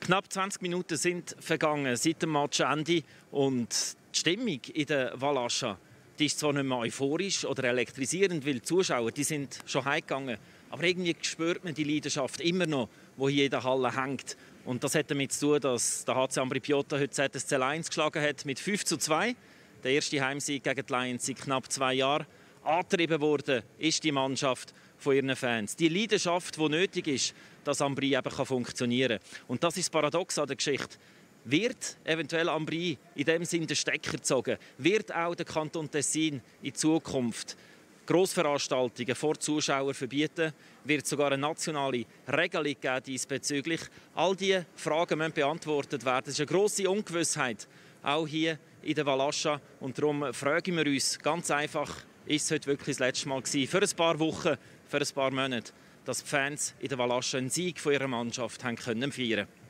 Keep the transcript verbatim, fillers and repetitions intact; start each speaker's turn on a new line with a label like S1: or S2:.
S1: Knapp zwanzig Minuten sind vergangen seit dem Matchende und die Stimmung in der Walascha, die ist zwar nicht mehr euphorisch oder elektrisierend, weil die Zuschauer die sind schon heimgegangen, aber irgendwie spürt man die Leidenschaft immer noch, die hier in der Halle hängt. Und das hat damit zu tun, dass der H C Ambri Piotta heute Z S C Lions geschlagen hat mit fünf zu zwei. Der erste Heimsieg gegen die Lions seit knapp zwei Jahren. Angetrieben worden ist die Mannschaft von ihren Fans. Die Leidenschaft, die nötig ist, dass Ambri eben funktionieren kann. Und das ist das Paradox an der Geschichte. Wird eventuell Ambri in dem Sinne den Stecker gezogen? Wird auch der Kanton Tessin in Zukunft Grossveranstaltungen vor Zuschauern verbieten? Wird es sogar eine nationale Regelung geben diesbezüglich? All diese Fragen müssen beantwortet werden. Es ist eine grosse Ungewissheit, auch hier in der Walascha. Und darum fragen wir uns ganz einfach, ist es heute wirklich das letzte Mal gewesen, für ein paar Wochen, für ein paar Monate, dass die Fans in der Walascha einen Sieg von ihrer Mannschaft haben können feiern können?